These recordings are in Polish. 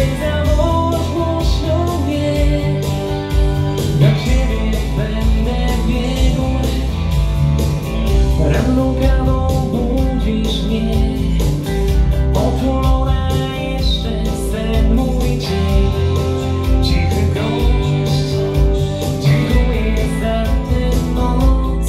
gdy zawołasz głośno mnie. Do ciebie będę biegł, ranną kawą budzisz mnie. Otulona jeszcze sen mój dzień. Cichy gość, dziękuję za tę noc.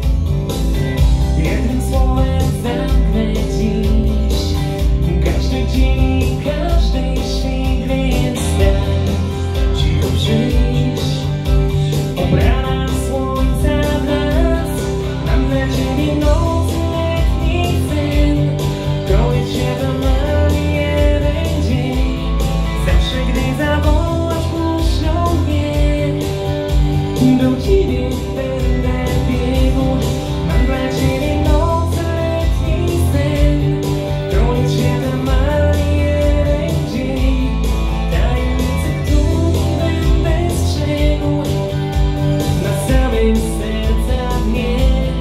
Jednym słowem zamknę dziś każdy dzień i każdy świt, więc stań, cicho przyjdź. Obrana słońca w nas, mam dla ciebie noc, letni sen. Kołyć się za nami jeden dzień, zawsze gdy zawołasz głośno mnie. Do ciebie będę biegł, mam dla ciebie noc, letni sen. Kołyć się za nami jeden dzień, tajemnicy, których będę strzegł. Na samym serca dnie,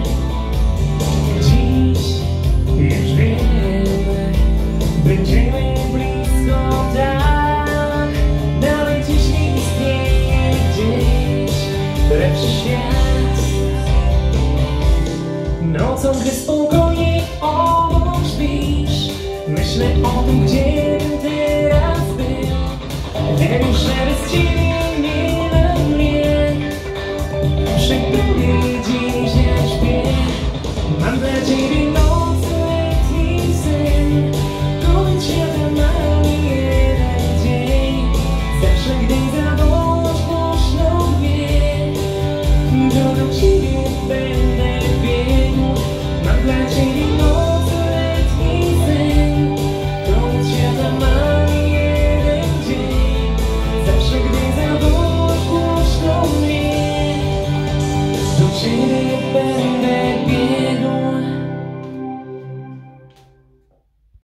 dziś już wiem, będziemy blisko, tak. Nawet jeśli istnieje gdzieś lepszy świat. Nocą, gdy spokojnie obok śpisz, myślę o tym, gdzie bym teraz był. Wiem już, że bez ciebie nie dam mnie. Przy tobie dziś ja śpię. Mam dla ciebie noc, letni sen. Kończy się za nami jeden dzień, zawsze gdy zawołasz głośno mnie. To do ciebie będę